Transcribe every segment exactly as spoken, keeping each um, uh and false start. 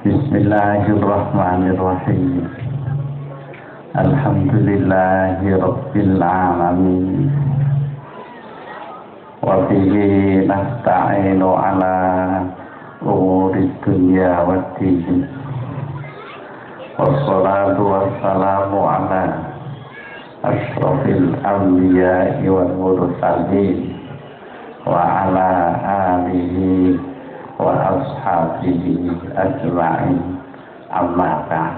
Bismillahirrahmanirrahim. Alhamdulillahi rabbil alamin. Wa bihi nasta'inu ala umuri dunya waddin. Wassalatu wassalamu ala asyrafil anbiya'i wal mursalin wa ala alihi wa ashabihi ajma'in, amma ba'd.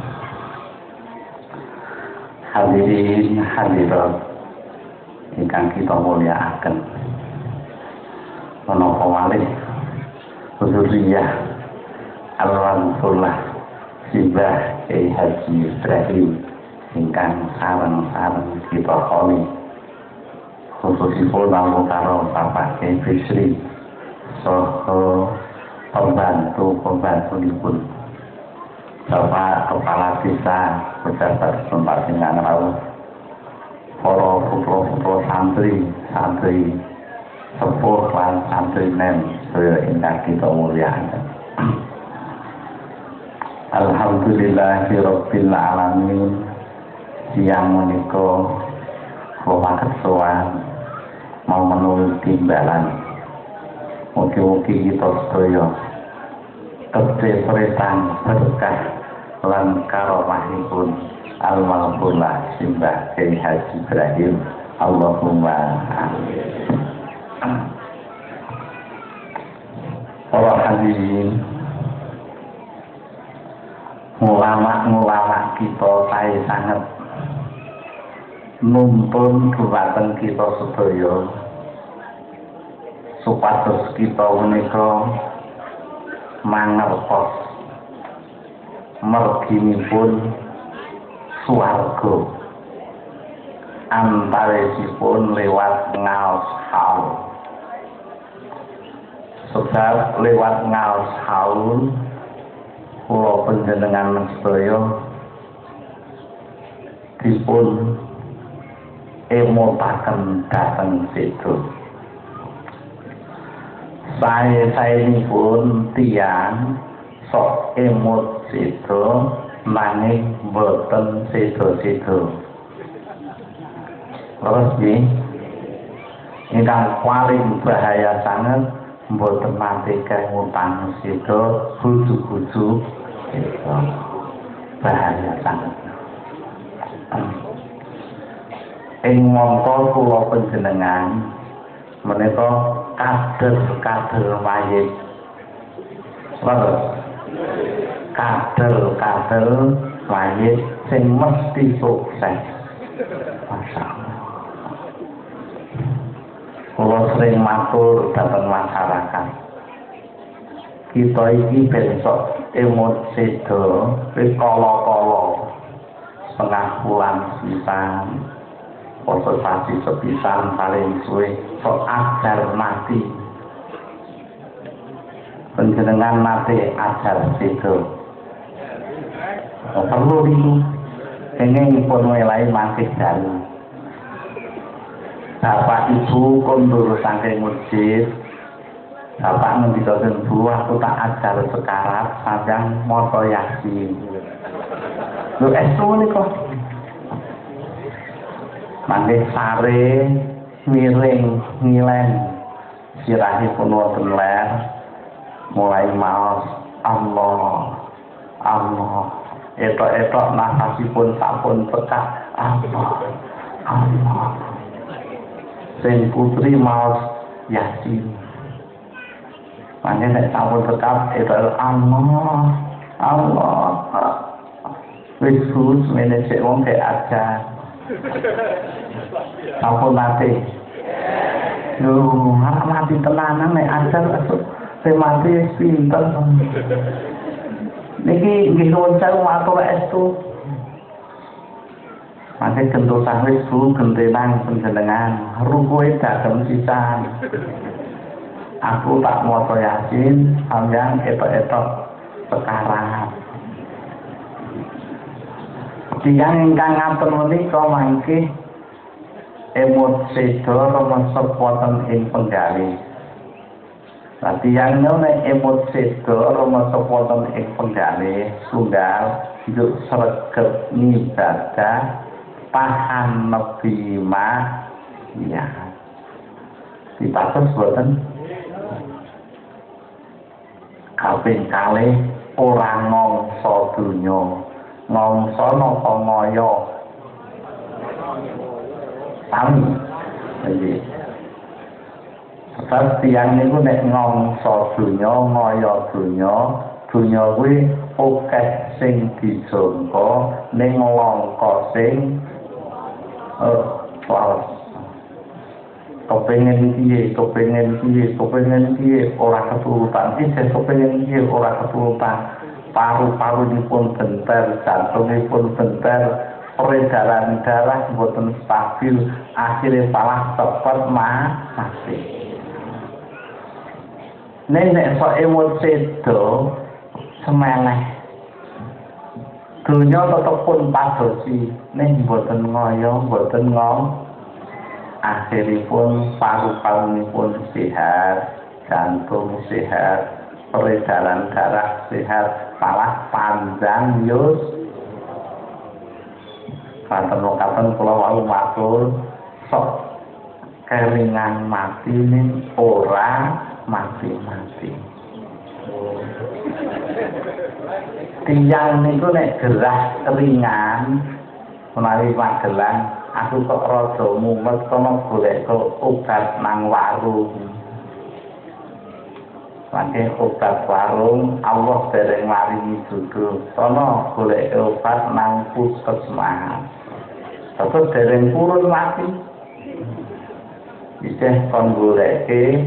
Hadirin hadirat ingkang kita mulyakaken, menapa malih dzurriyyah al-Wansullah Simbah Kyai Haji Ibrahim ingkang sareng-sareng kita kali, khususipun namung karo Bapak Kyai Bisri soho pembantu-pembantunipun Bapak Kepala Desa pejabat tempat dengan rawuh, para putra-putra santri, santri sepuh lan santri nem sedaya ingkang kita mulyakaken. Alhamdulillahirabbil alamin. Siang menika kula kesuwan mau menulis timbalan. Mugi-mugi kita sedaya kepretan berkah lan karomahipun almarhumah Simbah Kyai Haji Ibrahim. Allahumma amin. Para hadirin, ulama-ulama kita sae sanget nuntun dhumateng kita sedaya supados kita menika mangertos merginipun swarga antawisipun lewat ngaos haul. Sebab lewat ngaos haul kula panjenengan sedaya dipun emotaken dhateng situ. Sae-saenipun tiyang sok emot situ nanging boten situ-situ. Terus nggih, ingkang paling bahaya sangat boten nate kemutang situ buju-buju itu bahaya sangat. Ing mongko kula panjenengan menika kader-kader mayit, leres kader-kader mayit sing mesti sukses. Masyaallah. Kula sering matur dhateng masyarakat, kita iki besok emot sedo wis kala-kala setengah bulan sisan, konsultasi sepisan paling suwe sok ajar mati. Panjenengan nate ajar situ perlu itu ingin pun mulai masih dalu. Bapak ibu kondur saking masjid, bapak ngendikaken Bu, aku tak ajar sekarat sajang maca Yasin. Lho estu niku mangke sare miring ngilen sirahipun wonten ler, mulai maos Allah Allah, etok-etok nafasipun sampun pekak Allah Allah. Sing putri maos Yasin, mangke nek sampun pekak etok Allah Allah. Wis sus mene sik wong kek aja sampun mati. Lho, arep mati tenanan nek ajar sing mati pinter. Niki nggih nuwun sewu matur estu. Mangke gentosan wis Bu gentenan panjenengan, rukuhe dagem sisan. Aku tak maca Yasin sampeyan etok-etok sekarang. Tiyang ingkang ngatur menika mangke emot sedo rumesep wonten ing penggalih. Tapi yang nona emosi itu rumah sepotan ek penggale sunggal hidup sereket ngibadah tahan nebi mah ya dipatus boten kaping kalih ora ngongso dunya ngongso napa ngoyo sami jadi sebab tiyang niku nek ngongso dunya ngoyo dunya dunya kuwi akeh sing dijangka ning langka sing eh soal kepengen piye kepengen piye kepengen piye ora keturutan iki kepengen piye ora keturutan paru-parunipun benter jantungipun benter peredaran darah boten stabil akhirnya salah cepet mati nenek so emosi itu semeleh dunia tetap pun padosi nek boten ngoyo boten ngom akhiripun paru-parunipun sehat jantung sehat peredaran darah sehat salah panjang yus katen-katen kula wau matur sok kelingan mati ning ora mati-mati tiyang niku nek gerah keringan menawi magelang aku kok rada mumet kono golek obat nang warung pakai obat warung Allah dereng maringi judul kono golek obat nang puskesmas terus dereng purun mati isih kon goleke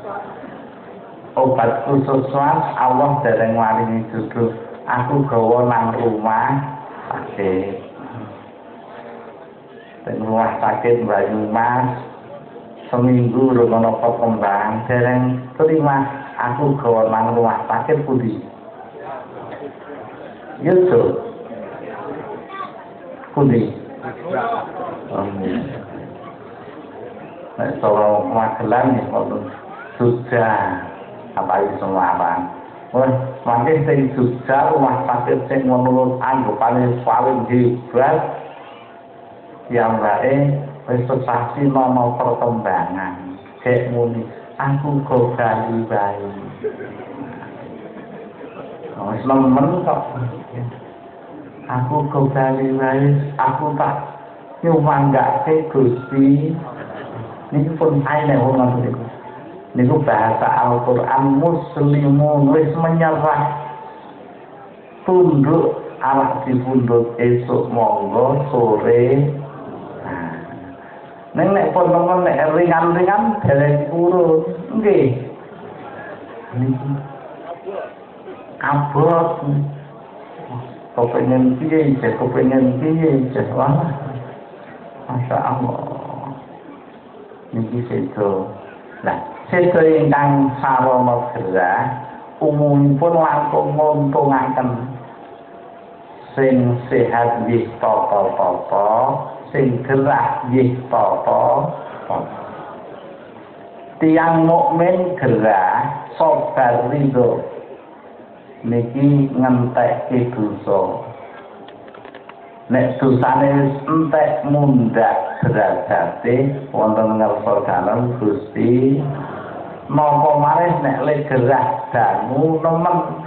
obat khusus Allah dereng maringi judul aku gawa nang rumah sakit teng rumah sakit Banyumas seminggu rono kembang dereng terima aku gawa nang rumah sakit pundi Yusuf pundi nek solo Magelang nek wonten Jogja apa itu Semarang wah makin sing Jogja rumah sakit sing menurut anggapane paling hebat yang bae wis sesasi nono perkembangan cek muni aku kok gali bayi wis nemen kok aku kok gali bayi aku tak nyuwanggake Gusti niki pun ae wong ngoten niku niku bahasa Al-Qur'an muslimun wis menyerah tunduk anak dipundhut esuk monggo sore neng nek pun temen nek ringan-ringan dereng purun nggih niki abot kepengen piye kepengen piye wah Masya Allah niki sedo lah sedo ingkang sarana gerah umumipun langkung nguntungaken sing sehat nggih tata-tata sing gerah nggih tata tiyang mukmin gerah sabar ridho niki ngentekke dosa nek dosane entek mundhak derajate wonten ngarsa dalem Gusti napa marih nek le gerah dangu nemen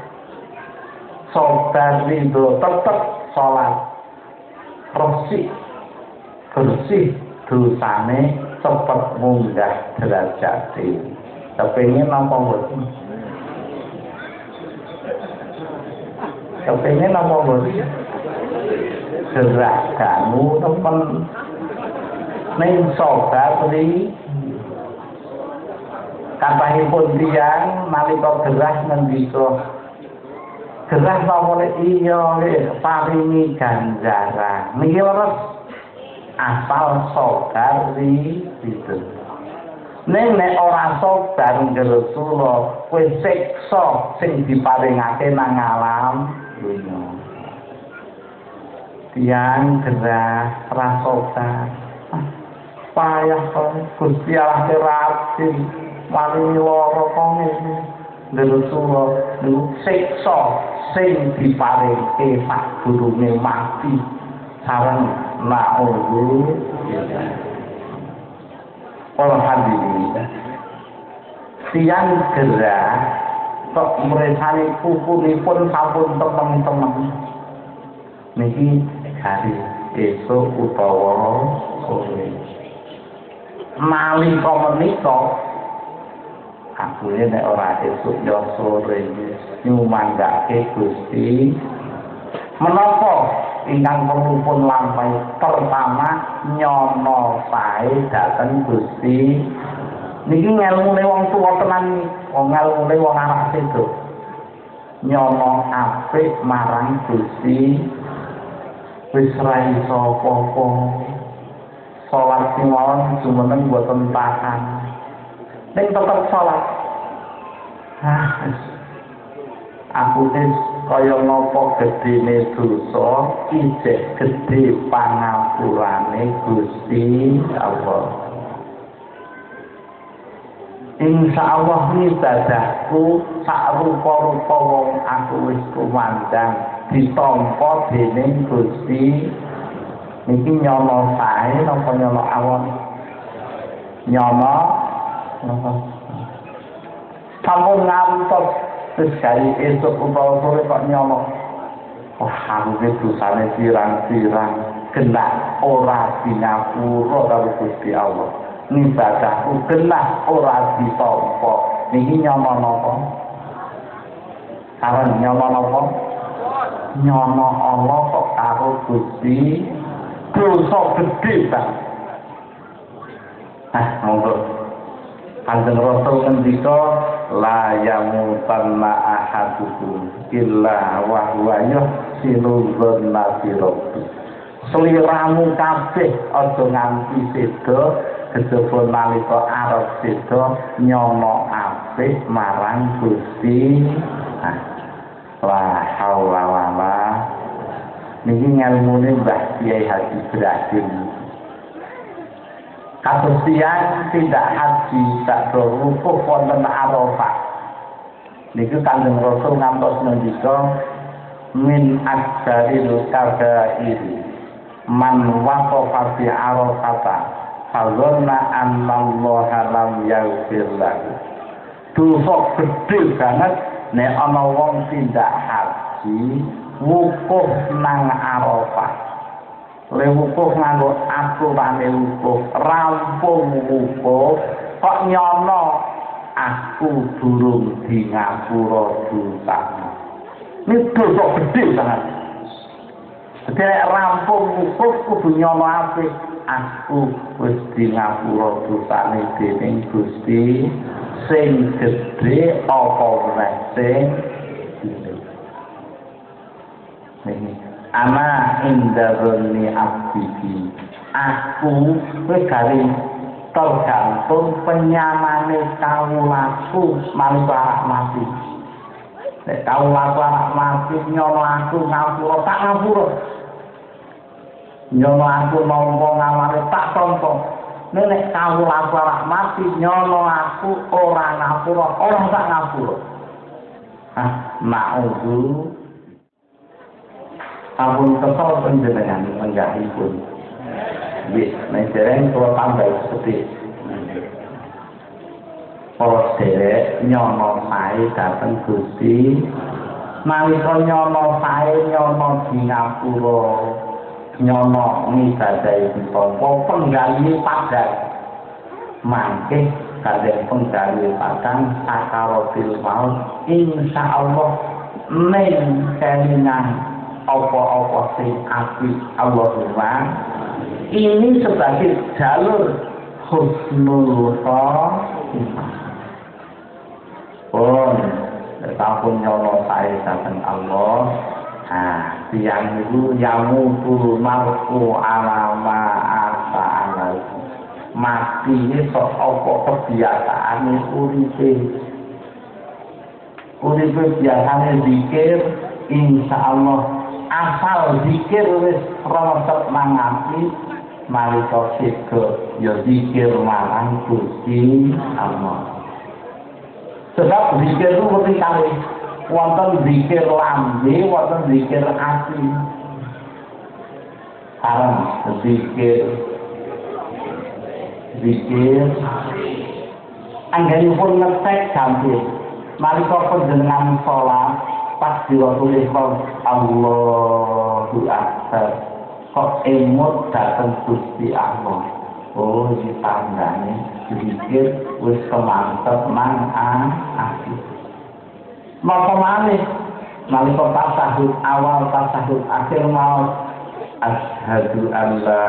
sabar ridho tetep salat resik bersih dosane cepet munggah derajate kepengin napa mboten kepengin napa mboten gerak kamu temen ning sabar ri kathahipun tiyang nalika gerah ngendika gerah napa iya paringi ganjaran niki leres asal sabar ri itu ning nek ora sabar ngersula kowe siksa sing diparingake nang alam dunya tiyang gerah rasokan payah kok Gusti Allah keratin mari lara kene Rasulullah niku siksa sing diparingke sadurunge mati sareng na'udzu para hadirin siang gerah kok meresani pupunipun sampun temen-temen niki hari esuk utawa sore nalika menika akune nek ora esuk ya sore nyumanggake Gusti menapa ingkang perlu pun lampahi pertama nyono sae dhateng Gusti niki ngelmune wong tuwa tenan wong ngelmune wong anak sedo nyono apik marang Gusti wis ra iso apa-apa salat sing mawon jumeneng boten tahan ning tetep salat ah aku wis kaya napa gedene dosa ijek gedhe pangapurane Gusti Allah. Insyaallah ibadahku sak rupa-rupa wong aku wis kumandang ditampa dening Gusti niki nyono sae napa nyono awon nyono sampun ngantos terus kali esok utawa sore kok nyono wah aku iki dosane pirang-pirang kena ora dinapura karo Gusti Allah ibadahku kena ora ditampa niki nyono napa karo nyono napa nyono Allah kok karo Gusti dosa gedhe banget ah monggo Kanjeng Rasul ngendika la yamutanna ahadukum illa wa huwa yuhsinu dzanna bi rabbih sliramu kabeh aja nganti seda kejaba nalika arep seda nyono apik marang Gusti ah la haula wala niki ngelmune Mbah Kyai Haji Ibrahim kados tiyang tidak haji sakdo rukuh wonten Arafah niku Kanjeng Rasul ngantos ngendika min aktsaril kabairi man waqafa fi Arafata fadzanna anna Allah lam yaghfir lahu dosa gedhe banget nek ana wong tidak haji wukuf nang Arafah lewukuh nganggo aturane wukuf rampung wukuf kok nyono aku durung di ngapura dosane ini dosa gede banget jadi rampung wukuf kudu nyono apik aku wis di ngapura dosane dening Gusti sing gede apa meneh sing ini ana indazoni abdi aku wis gawe tergantung penyamane kawulaku manungsa mati nek kawulaku anak mati nyono aku ngapura tak ngapura nyono aku nampa ngamane tak tampa nek kawulaku anak mati nyono aku ora ngapura ora tak ngapura ah ma'udzu ampun kesal penjenengan menggahipun wis nek dereng kula tambah sedhik para derek nyono sae dhateng Gusti nalika nyono sae nyono di ngapura nyono ngibadahi ditampa penggali padang mangke kadang penggali padang sakaratil maut insyaallah ning kelingan apa-apa sing apik Allahumma ini sebagai jalur husnul khotimah pun tahun nyono sae dhateng Allah ah tiyang niku yamu turu marku alama asa alal mati iki sok apa kebiasaane uripe uripe biasane zikir insyaallah asal zikir wis rawat nang ati nalika sega ya zikir marang Gusti Allah Sebab zikir itu ketika wonten zikir lambe, wonten zikir ati. Haram zikir zikir anggenipun ngetek gampil. Nalika panjenengan salat pas diwatuli Allahu Akbar kok emut dateng Gusti Allah. Oh, iki tandane zikir wis kemantep nang ati. Maka malih nalika tasahud awal tasahud akhir mau asyhadu an la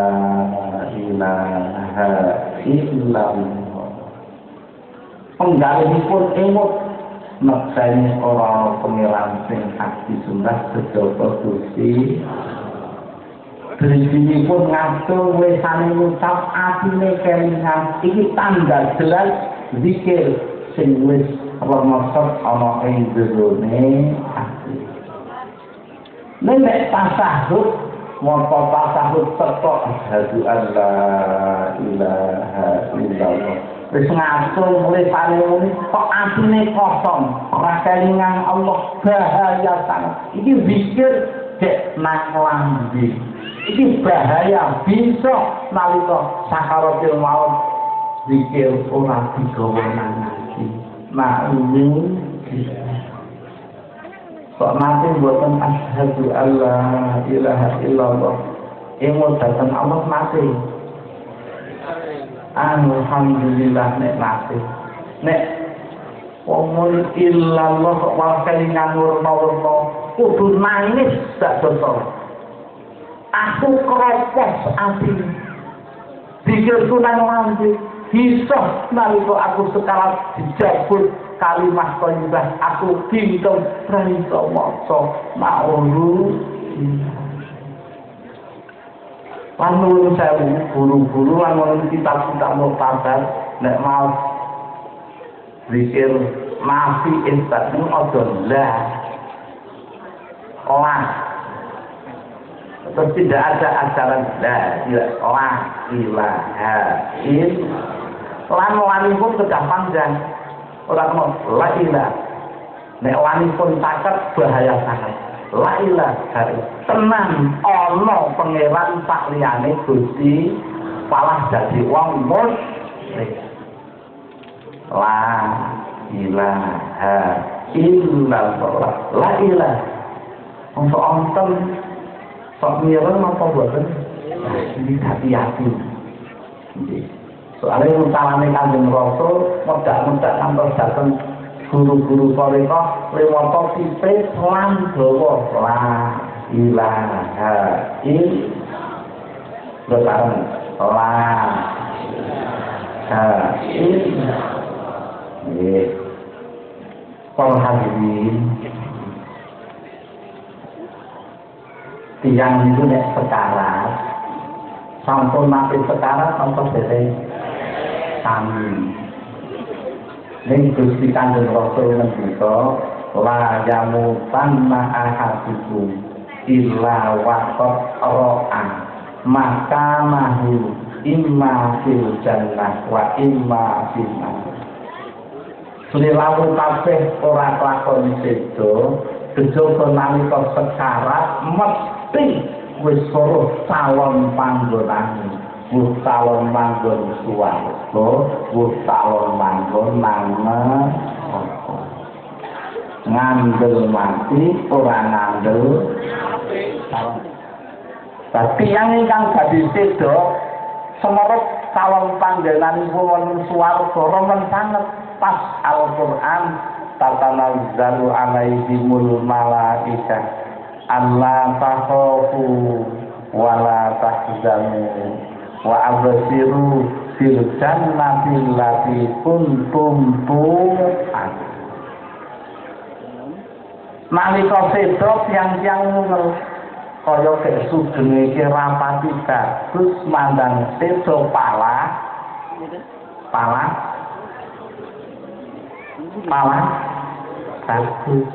ilaha illallah. Penggalihipun emut nekseni ora pengiran sing hati sundah sejaba Gusti. Drijinipun ngatur wesane ngucap atine kelingan iki tanda jelas zikir sing wis remesep ana ing jerone ati. Nek tasahud maca tasahud teko asyhadu an la ilaha illallah. Wis ngatur wesane muni kok atine kosong, ora kelingan Allah bahaya sangat. Iki zikir dek nang lambe. Iki bahaya bisa nalika sakaratul maut zikir ora digawa nang ati. Ma'lum kok mati mboten asyhadu alla ilaha illallah emut dateng Allah mati. Alhamdulillah nek mati. Nek wong illallah kok wae kelingan warna-warna kudu nangis sak dosa. Aku kropos ati. Zikirku nang lambe bisa nalika aku sekarang dijabut kalimah thayyibah aku kintung ra iso maca ma'ulu. Lan nuwun sewu guru-guru lan wonten kitab-kitab muktabar nek mau zikir nafi isbat niku aja lah. Ora. Terus tidak ada ajaran la ilaha illallah. Lan wani pun kedah panjang. Ora kena la ilaha. Nek wani pun taket bahaya sangat. La ilaha tenan ana pangeran sak liyane Gusti malah dadi wong musyrik. La ilaha illallah. La ilaha. Untuk onten sok mireng apa boten? Ini hati-hati. Soalnya utamane Kanjeng Rasul medak-medak kantor dateng guru-guru toriko lewat tipe lan dawa la ilaha illallah la ilaha illallah. Para hadirin tiang itu nek sekarat sampun mati sekarat sampun dereng sami ning Gusti Kanjeng Rasul ngendika la yamutan ahadikum illa waqad ra'a maka mahu imma fil jannah wa imma fil nar. Selilawu kabeh ora lakon sedo kejaba nalika sekarat mesti wis suruh calon panggonane, wis calon manggon suwarga, wis calon manggon nang ngandel mati ora ngandel calon. Tapi yang ingkang dadi sedo semerep calon panggonanipun suwarga remen sanget pas Al-Qur'an tatanazzalu alaihimul malaikah alla takhafu wa la tahzanu wa abshiru fil jannati allati kuntum tu'adun. Nalika sedo tiang-tiang ngono kaya kek sugenge iki rapati bagus mandang sedo pala pala pala bagus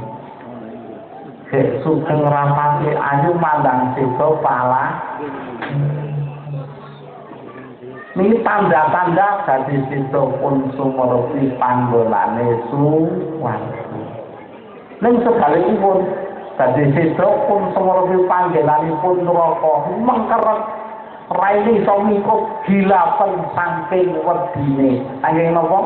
kek sugeng rapati ayu mandang sedo pala Ini tanda-tanda dadi sida pun sumurpi panggonane suwarga. Ning sebalikipun dadi sida pun sumurpi panggonanipun neraka mengkeret raine iso mikuk gilapen saking wedine. Saking napa?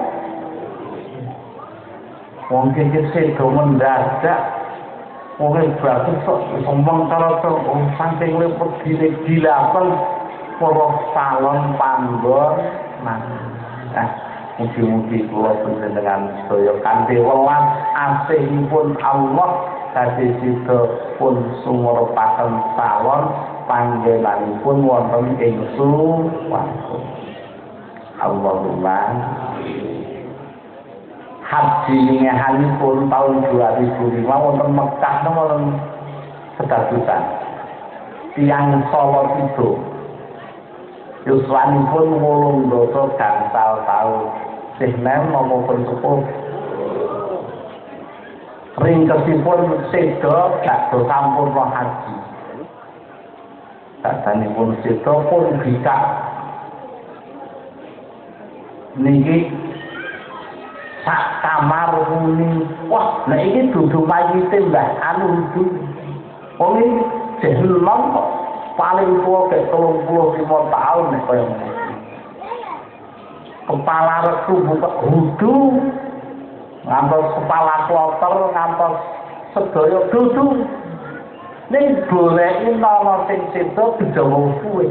Wong iki sida mendadak wong berarti sok mengkeret saking wedine gilapen para salon panggon nah mugi-mugi kula panjenengan sedaya kanthi welas asihipun Allah dadi sida pun sumurpaken salon panggenanipun wonten ing suwarga. Allahumma haji ngehanipun tahun dua ribu lima wonten Mekah wonten sedadusan tiyang Solo itu yuswanipun wolung dasa gangsal taun sih nem maupun sepuh ringkesipun seda gado sampurna haji dadanipun seda pun bikak niki sak kamar muni wah nah ini dudu mayite mbah anu dudu wong iki jeneng kok paling tua ke telung puluh lima tahun nih kaya ini kepala resu buka hudu ngantos kepala kloter ngantos sedaya dudu ini boleh nama sing situ dijawa suwe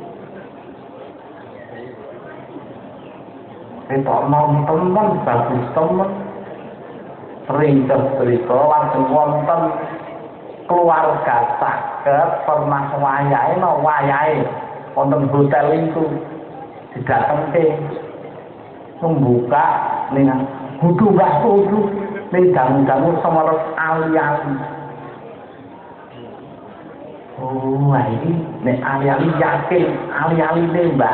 kita nonton bagus temen ringkes cerita langsung wonten keluarga sakit pernah wayahe no wayahe wonten hotel itu didatengke membuka ning kudu mbah kudu ning damu-damu semeres ali-ali oh iki nek ali-ali yakin ali-ali ne mbah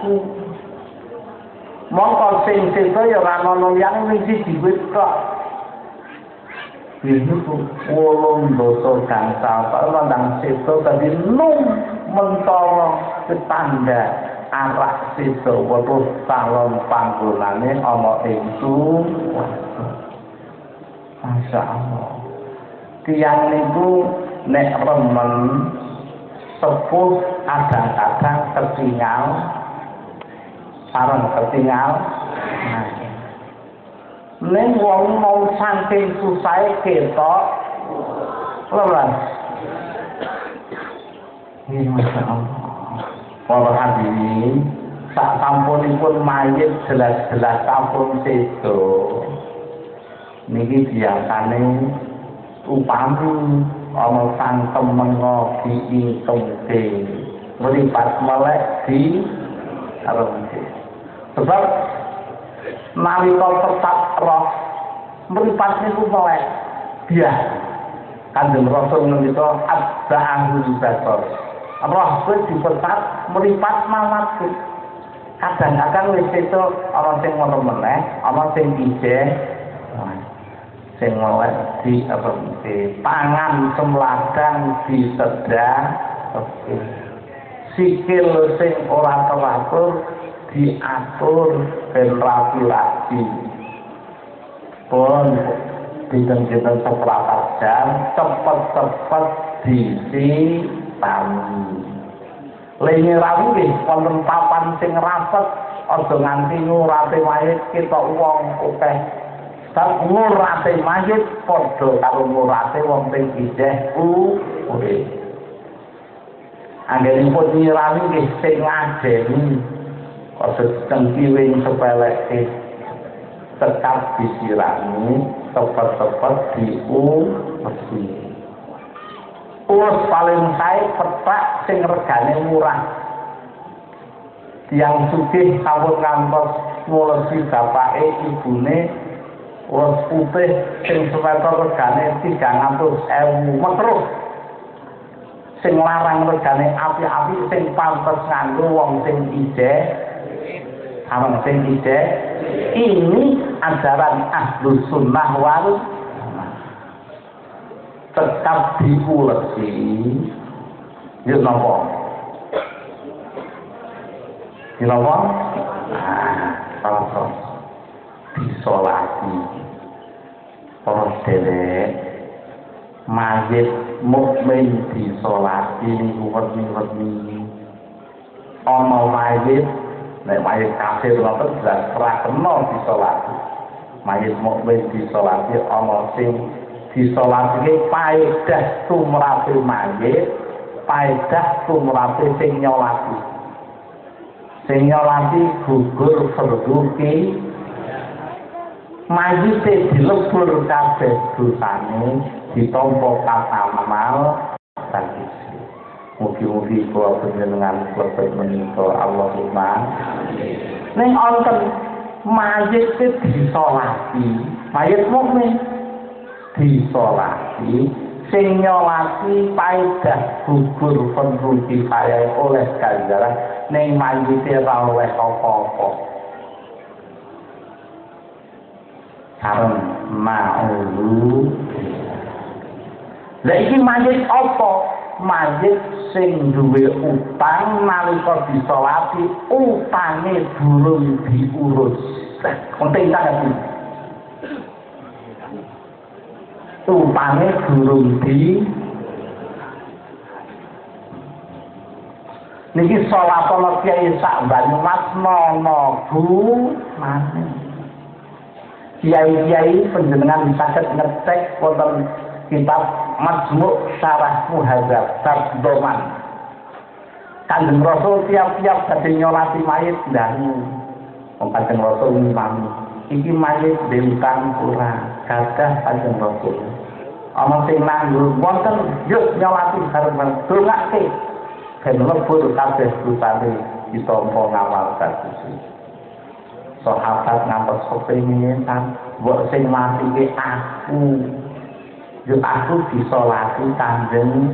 mongko sing sedo ya ora ono yang ning siji wit kok itu wolong dosa gangsal kalau nang situ tadi nung mentolong ketanda arah situ waktu salon panggonane ana itu Masya Allah tiang itu nek remen sepuh kadang-kadang ketinggal sareng ketinggal nah neng wong mau saking susahe ketok lho ini Masya Allah para hadirin sak sampunipun mayit jelas-jelas sampun sedo niki biasane upami ana santem mengo diintungke mripat melek di arep sebab nalika tetap roh mripat niku melek dia Kanjeng Rasul ngendika abda'ahul basar roh kuwi dipetat mripat mawat kadang-kadang wis itu ana sing ngono meneh ana sing ijeh sing melek di apa di pangan semladang di sedah sikil sing ora teratur diatur ben rapi-rapi pun dinten-dinten seprapat jam cepet-cepet diisi tami lene rawi nggih wonten papan sing rapet aja nganti ngurate mayit ketok wong akeh sak ngurate mayit padha karo ngurate wong sing ijeh urip anggenipun nyirami nggih sing ngadeni aja cengkiwing sepeleke tetap disirami cepet-cepet diumesi urus paling sae petak sing regane murah tiyang sugih sampun ngantos ngulesi bapake ibune urus putih sing sepeda regane tigang atus ewu metruk sing larang regane api-api sing pantes nganggo wong sing ijeh awang sing ijeh ini ajaran Ahlus Sunnah wal tetap diulesi ya napa Dinapa? Ah, salah disolati. Para sedherek, mayit mukmin disolati niku werni-werni. Ana mayit, nek mayit kafir ngoten jelas ora kena disolati. Mayit mukmin disolati ana sing disolati paedah tumrape mayit, paedah tumrape sing nyolati. Sing nyolati gugur farduki mayite dilebur kabeh dosane ditampa kasamal sakit. Mugi-mugi kula panjenengan lebet menika Allahumma. Ning wonten mayit disolati, mayit mukmin disolati, sing nyolati paedah gugur penrugi kaya oleh ganjaran ning mayite ora oleh apa-apa. Sareng ma'ulu. Lah iki mayit apa? Mayit sing duwe utang nalika disolati utange durung diurus. Penting sangat iki. Utange durung di niki salatono Kyai sak Banyumas nono Bu maneh. Kiai-kiai penjenengan saged ngecek wonten kitab Majmu' Syarah Muhadzab bab doman. Kanjeng Rasul tiap-tiap badhe nyolati mayit ndalu. Wong Kanjeng Rasul ngimami, iki mayit dentang ora gadah Kanjeng Rasul. Ana sing nanggur wonten yuk nyolati bareng-bareng dongake. Ben lebur kabeh dosane ditampa ngawal Gusti. Sahabat ngantos kepengin kan mbok sing mati ki aku. Yo aku disolati Kanjeng.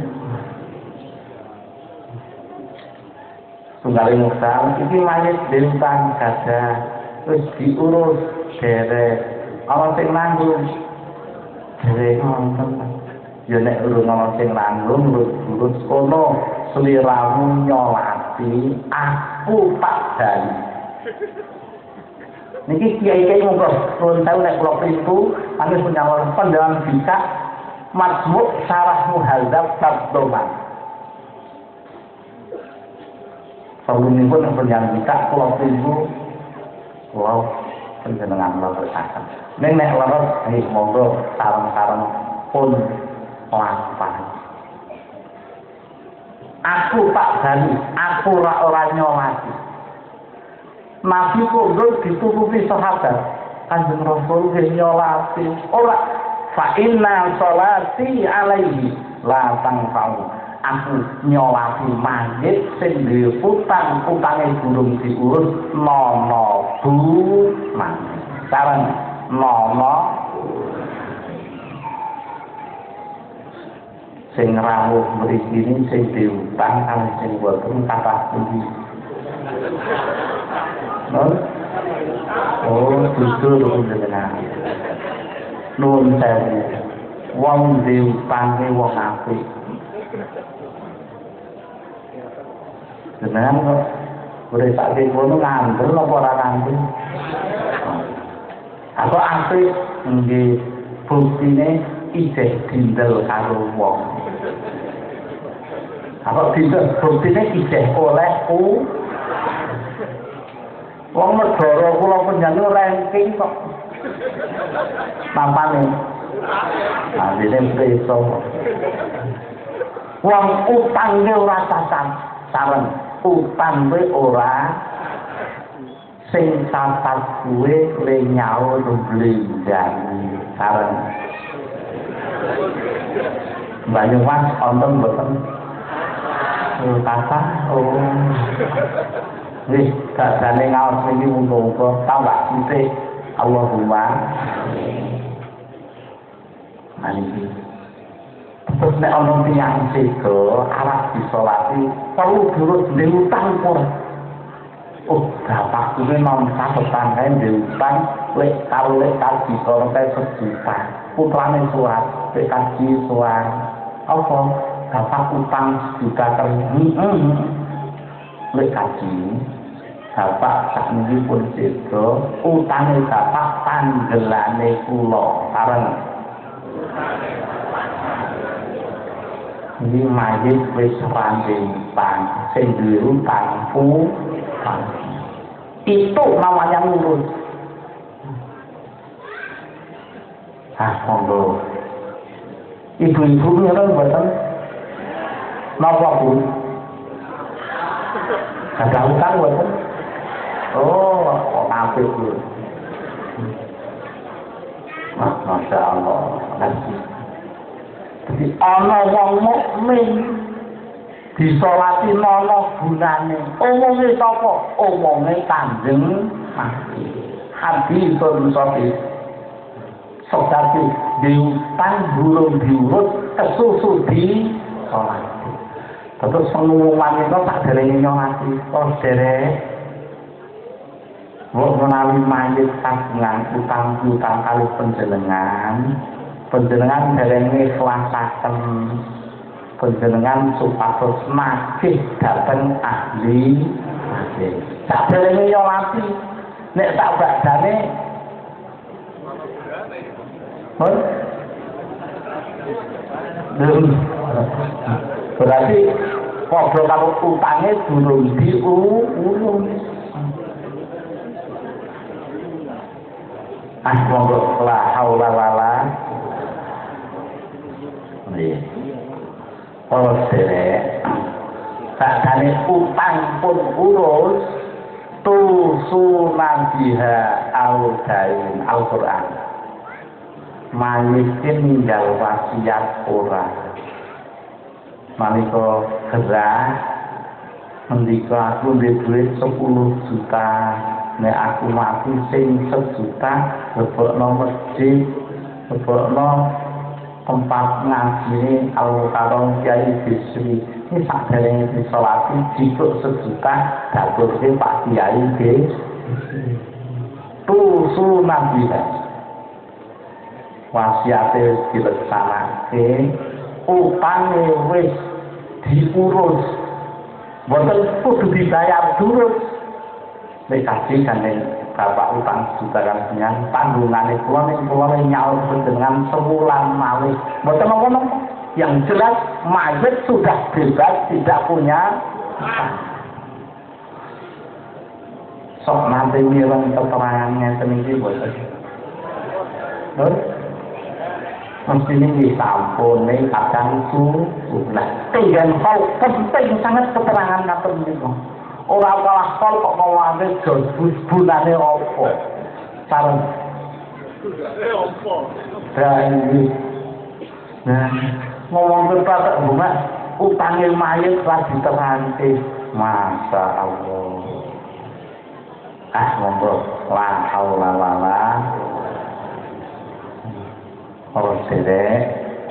Tunggale muksal iki mayit dentang gadah wis diurus derek. Ana sing nanggung derek nonton. Ya nek urung ana sing nanggung urus kono sliramu nyolati aku tak dali. Niki kiai-kiai monggo nuwun sewu nek kula pintu anggen punyawar pandangan bisa Majmu' Syarah Muhadzab bab doman. Sampun-pun panjenengan bisa kula pintu kula panjenengan kula berkata. Ning nek leres nggih monggo sareng-sareng pun lapan. Aku tak dali, aku ora ora nyolati. Nabi kok ditutupi sahabat. Kanjeng Rasul nyolati ora fa inna sholati alaihi la tangfa'u. Aku nyolati mayit sing duwe utang, utange durung diurus nono bu man. Sareng nono sing rawuh mriki ini sing diutang kali sing boten kathah pundi. Oh, jujur jenengan. Nuwun sewu. Wong diutange wong apik. Jenengan kok boleh sakit kono ngandel apa ora ngandel? Aku apik nggih buktine isih dindel karo wong. Apa dindel buktine isih oleh ku wong negara kula panjenengan ranking kok. Nampane. Nah, dene preso. Wong utange ora cacat, sareng utang kowe ora sing cacat kuwe le nyaur blenjani sareng. Banyumas wonten mboten? Oh, tata. Oh. Wis dadane ngaos niki muga-muga tambah sithik Allahumma amin. Terus nek ana tiyang sego arep disolati perlu durus ndek utang pun. Oh, bapak kuwi nom catetan kae ndek utang lek karo lek kaji sampe sejuta. Putrane surat lek kaji surat. Apa? Bapak utang sejuta terus. Heeh. Lek kaji bapak sakniki pun sedo utange bapak tanggelane kula sareng ini mayit wis ranting utang sing duwe utang pu itu namanya ngurus ah monggo ibu-ibu ngoten mboten napa pun ada utang mboten oh kok apik lho Masya Allah jadi ana wong mukmin disolati nono gunane umumnya sapa umumnya Kanjeng Nabi hadisun sahih sodati diutang burung diurut kesusu di sholat terus pengumuman itu tak derenge nyolati oh derek wong menawi mayit kagungan utang-utang kali panjenengan panjenengan derenge ikhlasaken panjenengan supados nagih dhateng ahli nagih tak derenge nyolati nek tak badane Bon? Berarti padha karo utange durung diurung. Ah monggo la haula wala. Nggih. Para sedherek, sakjane utang pun urus tusunan biha al-dain Al-Qur'an. Mayit ninggal wasiat ora nalika gerah ngendika aku duwe duit sepuluh juta nek aku mati sing sejuta lebokno masjid lebokno tempat ngaji Al-Karom Kiai Bisri ini sakderenge disolati jipuk sejuta dadoske Pak Kiai Bisri tusu nabi wasiate dileksanake utange wis diurus mboten kudu dibayar durus nek kaji kanthi bapak utang juta kan penyang tanggungane kula ning kula nyaur dengan sebulan malih mboten ngono yang jelas mayit sudah bebas tidak punya utang sok nanti mireng keterangannya seminggu mboten lho mesti ini sampun nih kadang itu nah tinggal hal penting sangat keterangan kata ini orang kalah hal kok mau ambil jodus bunane opo sarang dan ini nah ngomong berkata bunga utangnya mayat lagi terhenti Masya Allah ah ngomong la haula wala orang sedek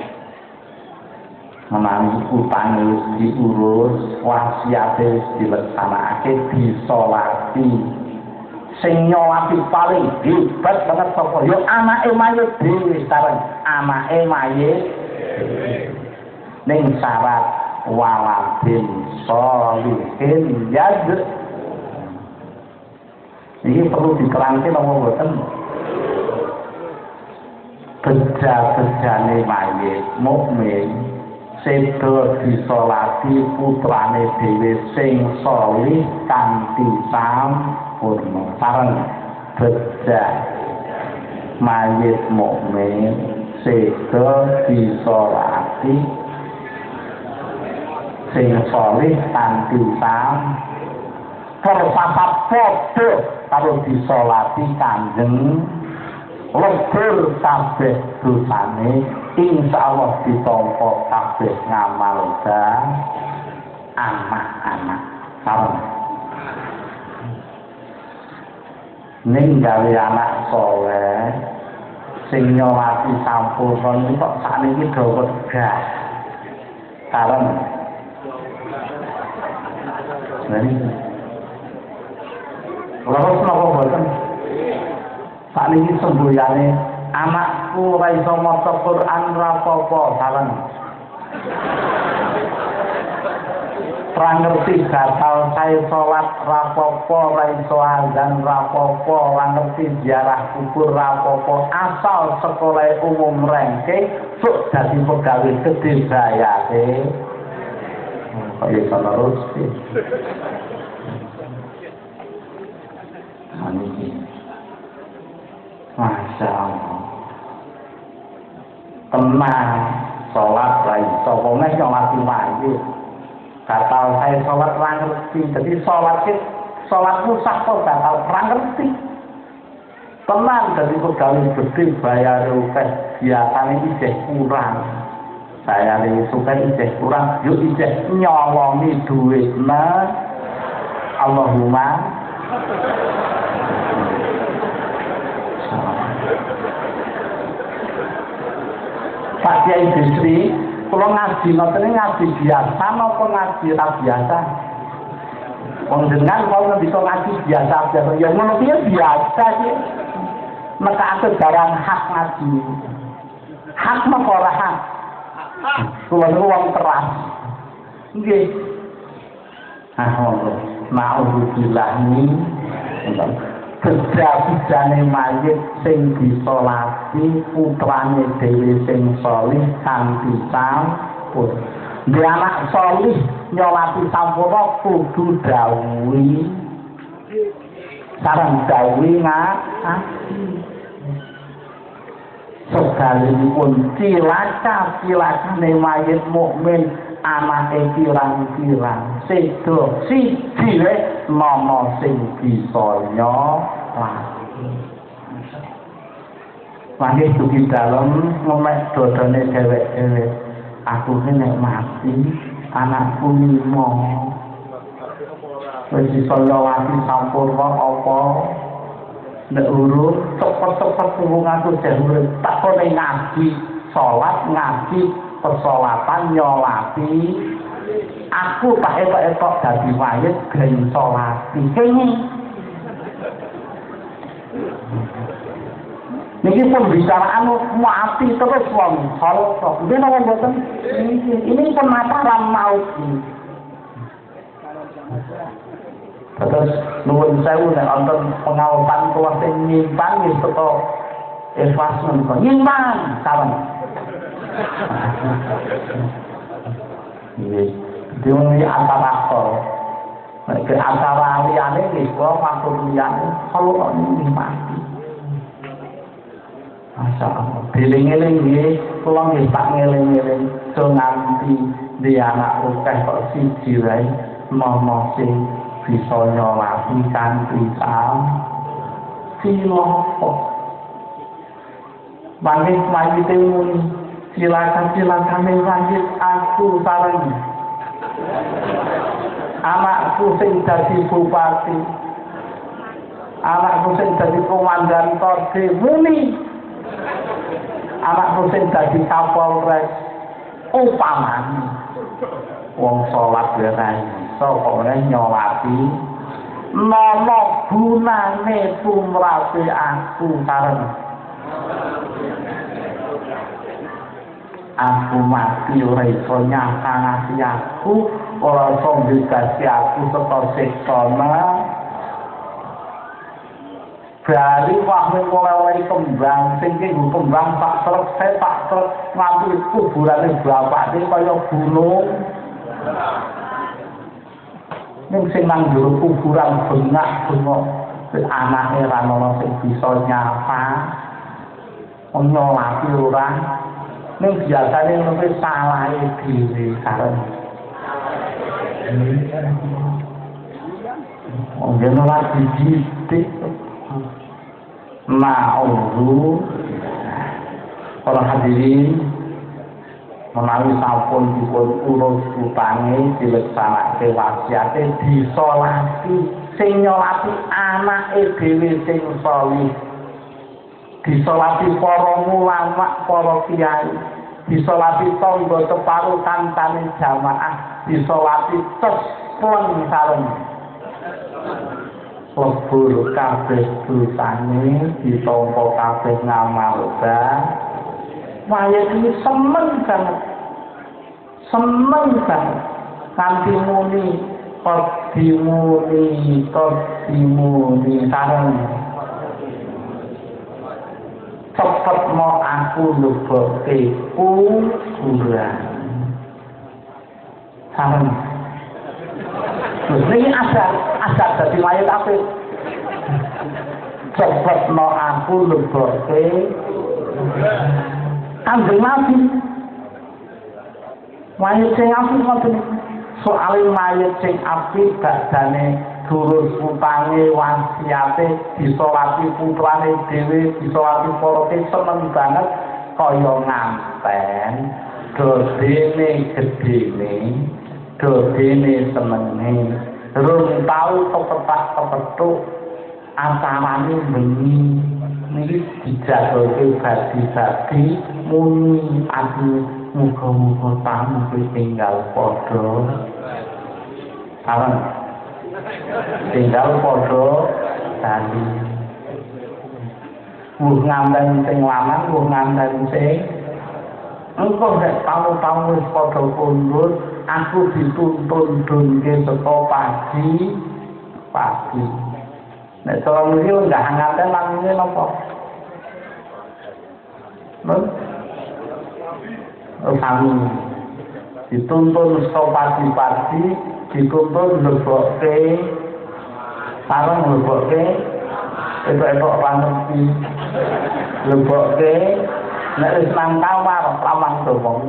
menawi utang diurus wasiate dileksanakake disolati sing nyolati paling hebat banget sapa yo anake mayit dhewe sareng anake mayit ning syarat waladin sholihin yad ini perlu diterangke napa mboten beja-bejane mayit mukmin sedo disolati putrane dhewe sing sholih kanthi sampurna sareng beja mayit mukmin sedo disolati sing sholih kanthi sampurna persapat padha karo disolati Kanjeng lebur kabeh dosane insyaallah ditampa kabeh ngamal dan anak-anak sareng ning gawe anak saleh sing nyolati sampurna kok sakniki do wegah sareng nani lha napa boten sakniki sembuyane anakku ora iso maca Quran ra apa-apa sareng Ra ngerti batal saya sholat rapopo raiso azan rapopo ra ngerti ziarah kubur rapopo asal sekolah umum ranking sok dadi pegawai gede bayare kok iso terus sih maniki Masya Allah tenang sholat raiso pokoknya sholat wajib batal saya sholat ra ngerti jadi sholat sholatmu sah kok batal ra ngerti tenang jadi pegawai gede bayar ukes biasanya ijeh kurang saya ini suka ijeh kurang yuk ijeh nyolongi duit na Allahumma Pak Kiai Bisri kalau ngaji, maksudnya ngaji biasa maupun ngaji tak biasa. Wong dengan kalau bisa ngaji biasa biasa, ya menurutnya biasa sih. Maka aku barang hak ngaji. Hak mengkorah hak. Tuan ruang keras. Oke. Ah, ma'udzubillah ini. Beda-bedane mayit sing disolati putrane dhewe sing salih kanthi sampun. Di anak salih nyolati sampurna kudu dawuhi. Sareng dawuhi ngati. Sekalipun cilaka cilakane mayit mukmin anake pirang-pirang sedo siji rek nono sing bisa nyolati. Mangke dugi dalem ngomek dodone dhewek-dhewek. Aku ki nek mati anakku limo. Wis bisa nyolati sampurna apa? Nek urut cepet-cepet hubunganku jare tak kone ngaji, salat ngaji, persolatan nyolati. Aku tak etok-etok dadi mayit gen solati. Kene. Niki pembicaraan mati terus wong salok. Dene wong boten ini pemataran maut. Terus nuwun sewu nek wonten pengawasan kula sing nyimpang nggih teko ikhlas menika. Nyimpang kawan. Ini diuni antara kok. Nek antara liyane nggih kula maksud liyane kalau ini mati. Masya Allah. Diling-eling nggih kula nggih tak ngeling-eling so nganti di anak akeh kok siji wae momo sing bisa nyolati kanthi sampurna. Mangke mayite muni silakan-silakan lanjut aku sareng. Anakku sing dadi bupati, anakku sing dadi komandan Korde muni, anakku sing dadi Kapolres upamane wong salat wae iso kok nyolati nono gunane tumrap aku sareng. Aku mati ora iso nyakangati aku, ora iso mbedasi aku saka siksana. Bali wahme mulai kembang, sing nggo kembang tak selesai tak nganti kuburane bapake kaya gunung. Ning sing nang jero kuburan bengak-bengok, anake ra ono sing bisa nyapa. Nyolati ora. Ning biasane ngono salahe dhewe karen. Wong yen ora dididik ma'udhu para hadirin menawi sampun dipun urus utange dileksanake wasiate disolati sing nyolati anake dhewe sing salih, disolati para ulama, para kiai, disolati tangga separuh kancane jamaah, disolati cespleng sareng lebur kabeh dosane ditampa kabeh ngamalba. Mayat ini seneng banget, seneng banget. nganti muni kok dimuni kok dimuni sareng cepet mau aku lebokke kuburan sareng ini asal asal dadi mayat apa cepet mau aku lebokke Kanjeng Nabi mayat sing apik ngoten soal mayat sing apik badane durus utange wasiate disolati putrane dhewe disolati para seneng banget kaya nganten dodene gedene dodene senenge rung tau kepetak-kepethuk antarane bengi niki dijagoke badi-badi muni aku muga-muga tamu tinggal padha awan tinggal padha tadi wuh nganten sing lanang wuh nganten sing engko nek tamu-tamu wis padha kondur aku dituntun dunke saka pagi pagi nek cara mriki enggak nganten lamune napa men kami dituntun saka pagi-pagi dituntun lebokke sareng lebokke etok-etok pangerti lebokke nek wis nang kamar lamang domong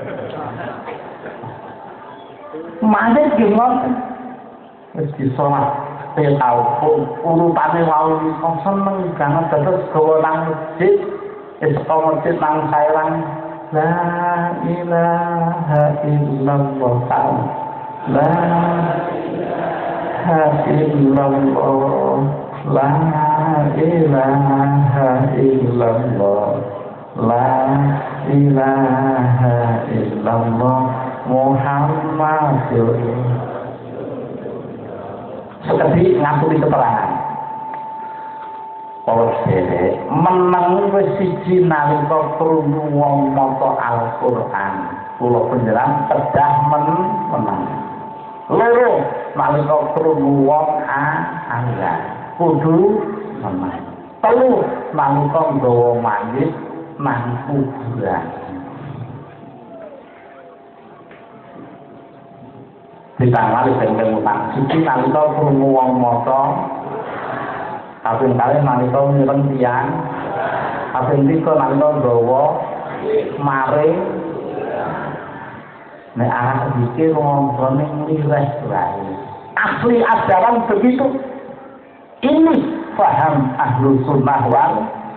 mane gimana wis disolat saya tahu urutane wau kok seneng banget terus gawa nang masjid wis kok masjid nang sairang la ilaha illallah la ilaha illallah la ilaha illallah la ilaha illallah Muhammadur sekali ngakui keterangan kalau saya menang wis siji nalika krungu wong maca Al-Qur'an kula panjenengan kedah men menang loro nalika krungu wong azan kudu menang telu nalika nggawa mayit nang kuburan ditangani benteng utang siji nalika krungu wong maca kaping kalih nalika mireng tiyang kaping tiga nalika nggawa mare nek arah dikir ngobrone nglireh wae asli ajaran begitu ini paham ahlu sunnah wal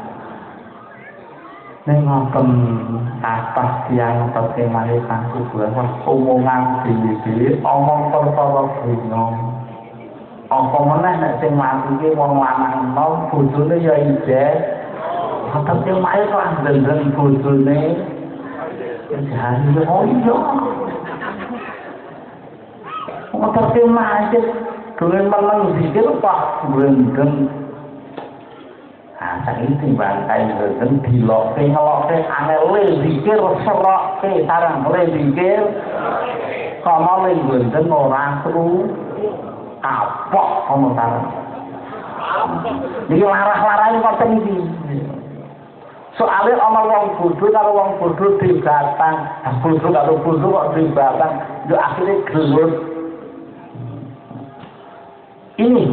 nengoken atas tiyang pete malih kang kuburan omongan dhewe-dhewe omong perkara bingung apa meneh nek sing mati ki wong lanang nom bojone ya ijeh tetep sing mayit lah ndendeng bojone jadi oh iya motor sing mayit duwe meneng dikir pak ndendeng ah saiki timbang kae ndendeng dilokke ngelokke anele dikir serokke sareng le dikir kono le ndendeng ora kru kapok komentar ini larah-larahnya kota ini soalnya sama wong bodoh kalau wong bodoh dibatang bodoh kalau bodoh kok dibatang itu akhirnya gelut ini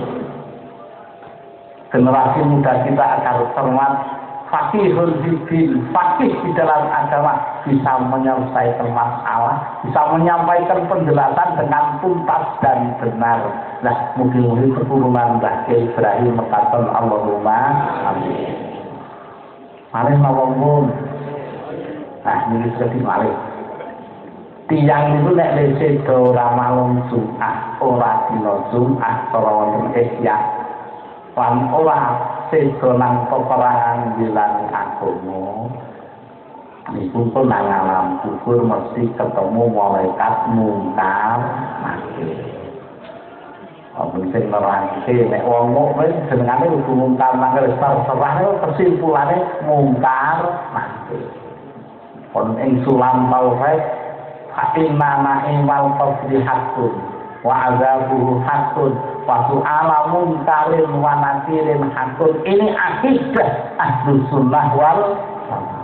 generasi muda kita akan cermat fakihul hibil fakih di dalam agama bisa menyelesaikan masalah bisa menyampaikan penjelasan dengan tuntas dan benar. Nah mungkin-mungkin keturunan Mbah Ibrahim mengatakan Allahumma amin. Mari mawon. Nah ini sudah dimalik. Tiang itu nek lese do ora malem Jumat ora dina Jumat ora wonten ihya. Lan ora sedo nang peperangan bilang agama niku pun nang alam kubur mesti ketemu malaikat mungkar nakir ampun sing nerangke nek wong mukmin jenengane kudu mungkar nakir serah kesimpulannya mungkar nakir kon ing sulam tauhid Fa'inna imal qadri hakun wa azabuhu hakun wa su'ala munkarin wa nakirin hakun. Ini akidah Ahlus Sunnah wal Jamaah.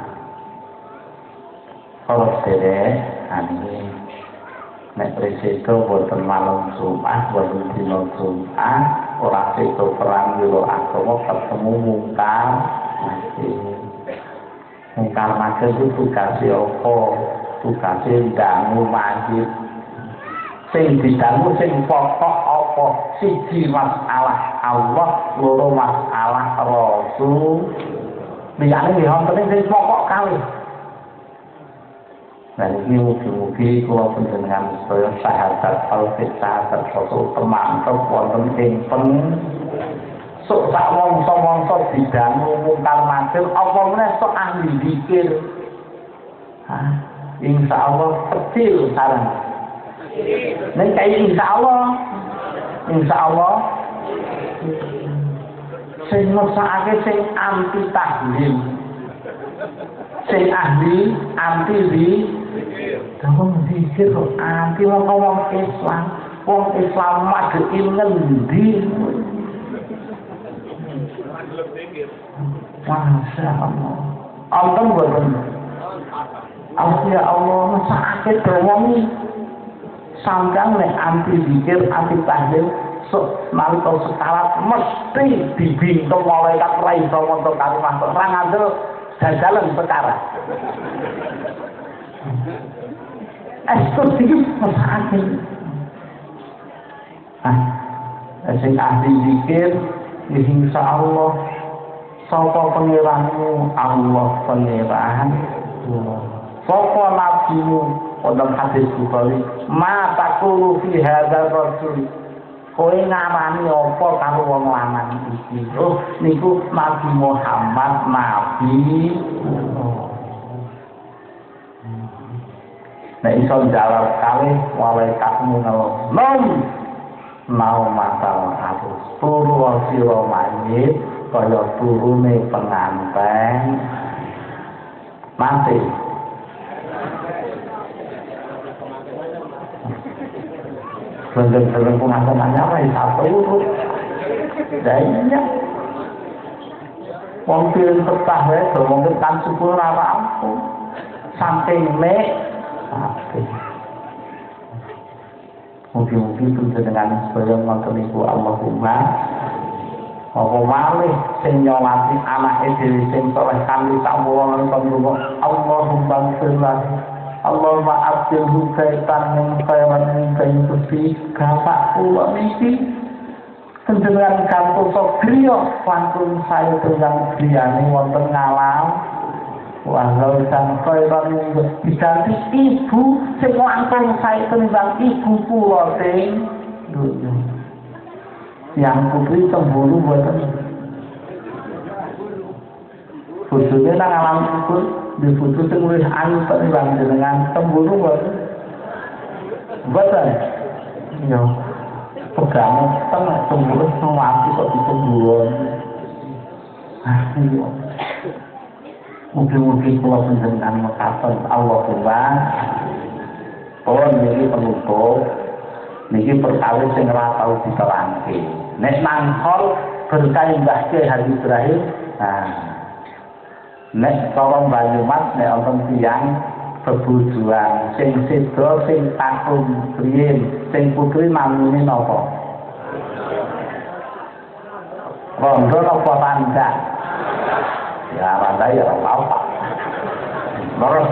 Kalau sedek ini nek risiko boten malam Jumat boten dina Jumat ora sedo perang yo agama ketemu mungkar nakir. Mungkar nakir itu tugasé apa? Tugasé dangu wajib. Sing didangu sing pokok apa? Siji masalah Allah, loro masalah Rasul. Liyane nggih wonten sing pokok kalih. Nah ini mugi-mugi kula panjenengan sedaya sahabat tauhid sahabat Rasul temantep wonten ing pen sok sak mongso-mongso didangu mungkar nakir apa meneh sok ahli zikir. Hah, insyaallah kecil sareng. Nek kaya insyaallah insyaallah sing mesake sing anti tahlil. Sing ahli anti di Dawang zikir anti wong Islam. Wong Islam madheki ngendi? Masya Allah. Allah boten. Ya Allah, sakit wong sanggang nek anti zikir, anti tahlil, sok nalika sekarat mesti dibintung malaikat ra iso maca kalimat ora ngandel dalan perkara. Eksekutif sakit. Ah, sing ahli zikir insyaallah sapa pangeranmu Allah pangeran. Sapa nabimu dalam hadis Bukhari, ma taqulu fi hadzal rasul. Kowe ngarani apa karo wong lanang iki? Oh, niku Nabi Muhammad nabi. Nek iso jawab kali malaikatmu nang nom mau masalah aku turu sira mayit kaya turune penganten mati. Bener-bener pengantenannya apa ya satu urut dainya wong piring petah wae wong kan syukur ora rampung saking nek tapi mungkin-mungkin itu dengan sebelum nonton ibu Allahumma apa malih sing nyolati anake dhewe sing soleh kami samuwa nang Allahumma firlah Allahumma abdilhu kaitan min khairan min kaitusi gapak kula niki panjenengan kantos griya langkung saya tunggang griyane wonten ngalam wahai sang khairan diganti ibu sing langkung saya tunggang ibu kula sing dunya yang putri cemburu mboten bojone nang alam kubur di foto sing wis ayu tenimbang dengan cemburu mboten mboten yo pegang tengah cemburu mati kok dicemburuan ah iya mungkin-mungkin kalau penjenengan mekaten Allahumma oh niki penutup niki perkawis sing ora tau diterangke nek nangkol berkah Mbah Kyai Haji Ibrahim nah nek tolong Banyumas nek wonten tiyang bebujuan sing sedo sing takun riyin sing putri namine napa rondo napa tanda ya randa ya apa terus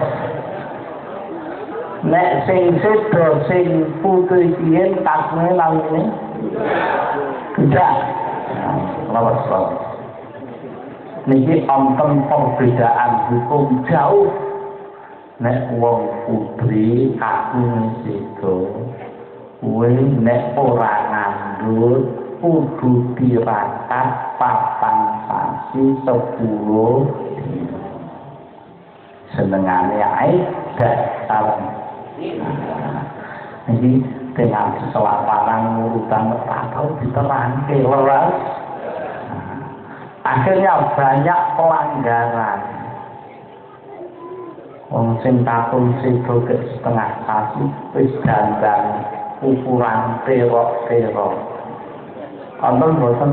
nek sing sedo sing putri riyin takune namine tidak lawas niki wonten perbedaan hukum jauh nek wong putri kakung sedo kuwi nek ora ngandhut kudu tirakat papan sasi sepuluh senengane ae dasar niki dengan selapanan urutan atau diterangke leres akhirnya banyak pelanggaran wong sing takun sedo ke setengah sasi wis dandan ukuran terok-terok. Wonten boten?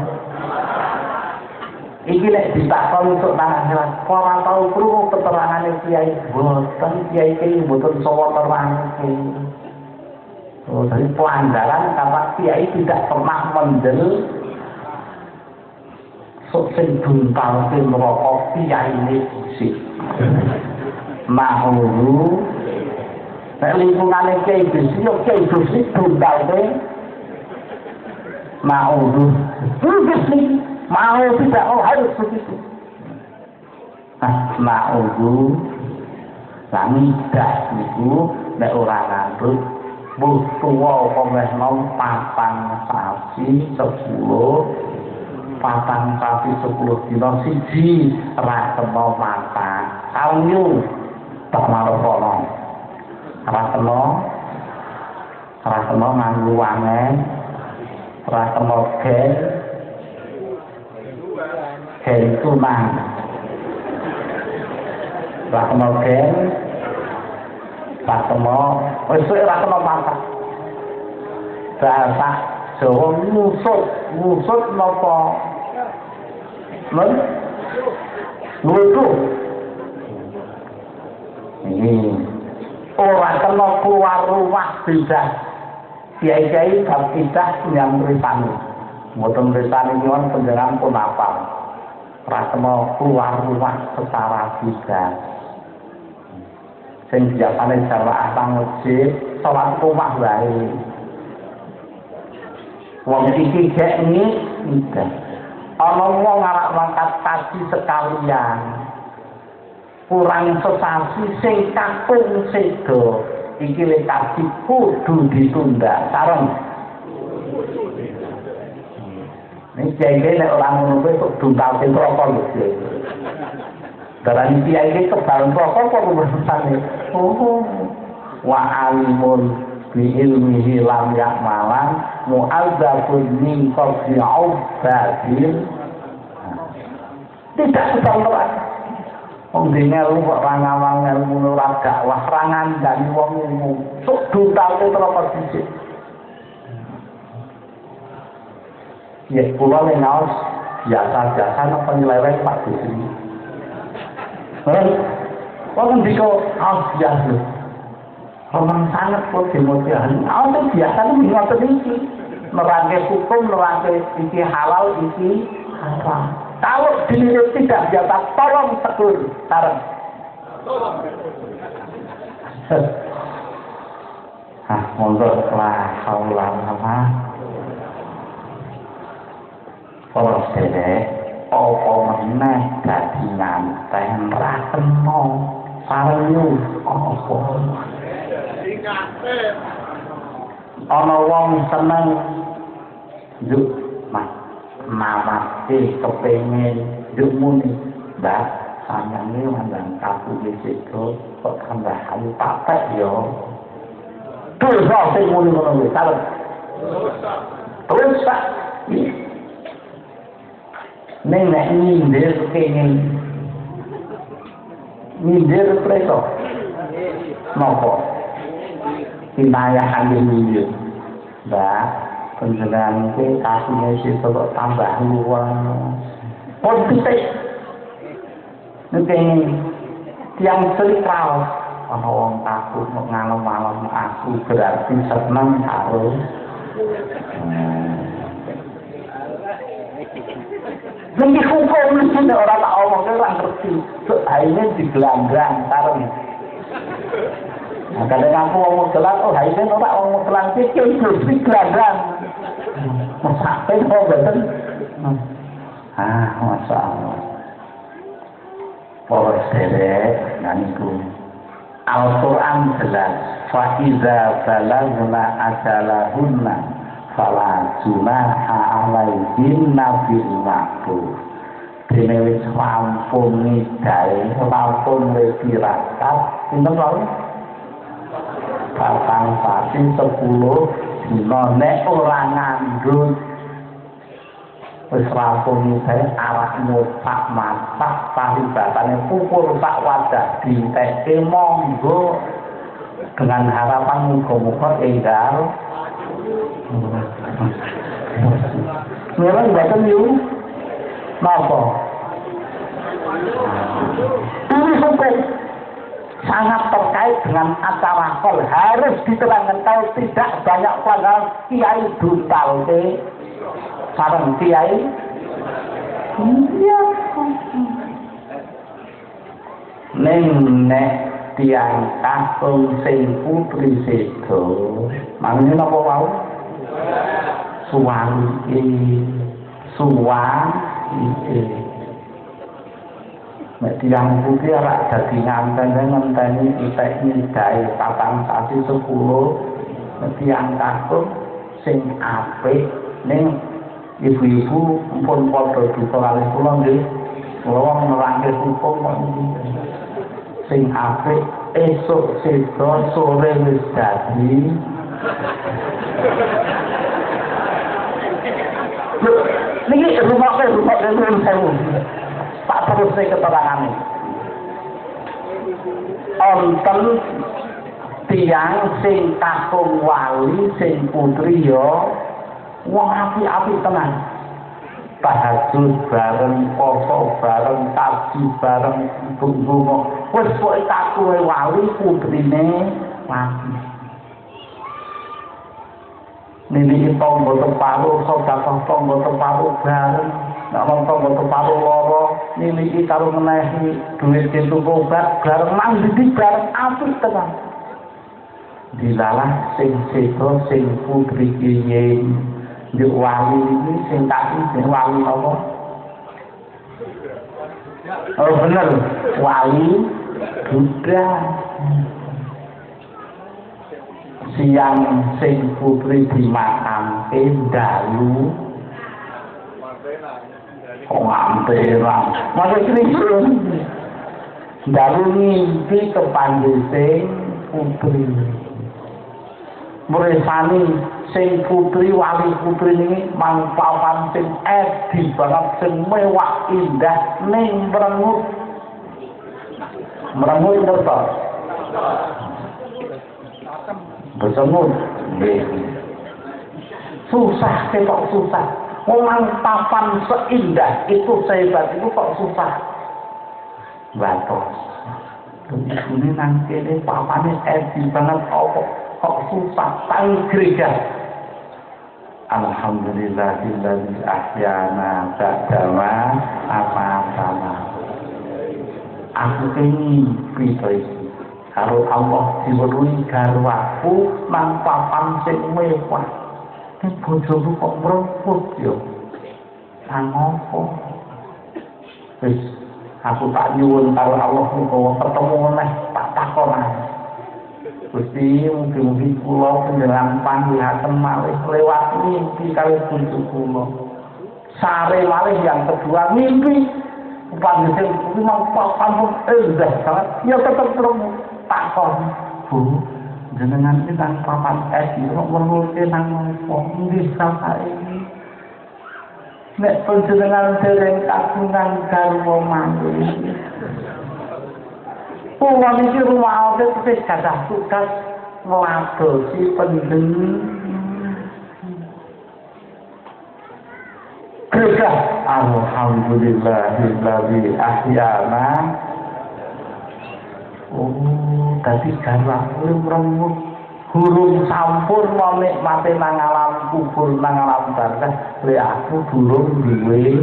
Iki nek ditakon untuk tanah hewan, ora tau krungu keterangane kiai boten, kiai iki boten sawa terang iki. Oh, dari pelanggaran kata kiai tidak pernah mendel sok sing buntal sing rokok kiai ini sih. Mahulu nek lingkungane kiai bisi yo kiai bisi buntal teh mahulu. Bisi mau tidak oh harus begitu. Nah, mahulu lamidah niku nek ora ngandut butuwa pemesno patang sasi sepuluh patang sasi sepuluh dina siji ra kena mata kayu tak marono ra kena ra kena nganggo wangen ra kena gen gen tunang ra kena gen ra kena wis ra kena mata bahasa Jawa ngusut ngusut napa men ngusut ini orang kena keluar rumah tidak kiai-kiai bab tidak yang berisani mboten berisani nyuwun panjenengan pun apa ora kena keluar rumah secara tidak sing biasane jamaah tang masjid salat rumah wae wong iki gek iki ana wong arep mangkat kaji sekalian kurang sesasi sing kakung sedo iki lek kaji kudu ditunda sareng nek kiai nek ora ngono kuwi kok duntal sing rokok lho darani kiai iki kebalan rokok kok urusanane oh wa alimun bi ilmihi lam ya'malan mu'adzabun min qabli ubadil tidak sebentar wong dene lu kok ra ngawang ilmu ora dakwah ra ngandani wong ilmu sok duntale terus dhisik ya kula lenaos biasa-biasa napa nyeleweng Pak Gusti eh wong ndiko biasa Romang sangat kok demotian. Awak biasa tuh ngoten iki. Nerangke hukum, nerangke iki halal, iki haram. Kalau diri tidak biasa, tolong tegur, sareng. Ah, mondok lah, kaulah apa? Kalau sedek, apa meneh dadi nganten ra kena sareng yo apa? Ana wong seneng yuk mas mamate kepengin yuk muni mbak sampeyan mandang kaku disitu kok tambah ayu patek yo terus sing muni ngono kuwi sareng terus Pak ning nek nyindir kenging nyindir preto napa Kinayah ambil mbak penjenengan itu kasihnya sih kalau tambah luang politik ini tiang serikal orang takut mau ngalem-ngalem aku berarti senang harus lebih hukum mesti orang tak omong orang ngerti akhirnya digelanggang karena nah, kadang aku ngomong gelang, oh hai kan orang ngomong gelang pikir itu gelang sampai mau betul ah masya Allah poros derek nganiku Al-Quran jelas fa'iza balagna ajalahunna fala junaha alaihinna bil ma'ruf dene wis rampung nidai rampung retirakat pinten wae patang sasi sepuluh dina nek ora ngandut wis rampung nidai arah ngopak masak paribatane pupur sak wadah dinteke monggo dengan harapan muga-muga enggal memang mboten yu napa ini hukum sangat terkait dengan acara kol harus diterangkan kalau tidak banyak pelanggaran kiai brutal ke sareng kiai iya neng nek tiang kakung sing putri sedo mangene napa wau suwang iki suwang iki nek tiang putih ora dadi nganten-ngenteni itek nyidai patang sasi sepuluh nek tiang kakung sing apik ning ibu-ibu pun padha duka kalih kula nggih kula nerangke hukum kok sing apik esuk sedo sore wis dadi niki rumah rumah rumah sewu tak terus saya keterangan onten tiang sing kakung wali sing putri yo wong api-api tenan tahajud bareng poso bareng kaji bareng bunga wis pokoke kakung wali putrine mati niki tonggo teparu sedekah tonggo teparu bareng nek wong tonggo teparu loro niki karo menehi duit dituku obat bareng nang ndi bareng apik tenan dilalah sing sedo sing putri kiye nduk wali iki sing tak sing wali apa oh bener wali Buddha siang sing putri dimakamke dalu kok ngamperan maksud iki dalu mimpi kepanggih sing putri muresani sing putri wali putri ini mangpapan sing edi banget sing mewah indah ning merengut merengut betul bersemut susah ketok susah mangpapan seindah itu sehebat itu kok susah batos ini nanti ini papannya edi banget apa kok susah tang gereja alhamdulillahilladzi ahyana ba'dama amatana aku mimpi to iki karo Allah diweruhi garwaku nang papan sing mewah nek bojoku kok mrepot yo nang opo wis aku tak nyuwun karo Allah muga ketemu neh tak takon Gusti mungkin-mungkin kula panjenengan panggihaken malih lewat mimpi kali bojo kula. Sare malih yang kedua mimpi panjenengan kuwi mau pampun endah sangat ya tetep perlu takon. Bu, jenengan iki nang papan es kok weruke nang opo? Nggih saiki. Nek panjenengan dereng kagungan garwa malih. Wong iki rumah awake wis gadah tugas ngladosi pendem. Kerja alhamdulillahilladzi ahyana. Oh, tadi garwa urung hurung sampun nikmate nang alam kubur nang alam barzah, le aku durung duwe.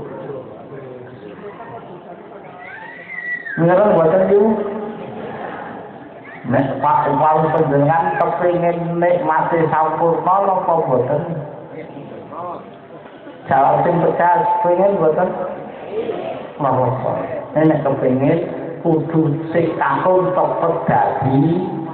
Mengenai buatan itu, nek pak upalu penjenengan kepingin nikmati sampurna apa buatan? Jawab sing tegas, pengen buatan? Apa? Nek kepingin kudu sing kakung cepet dadi.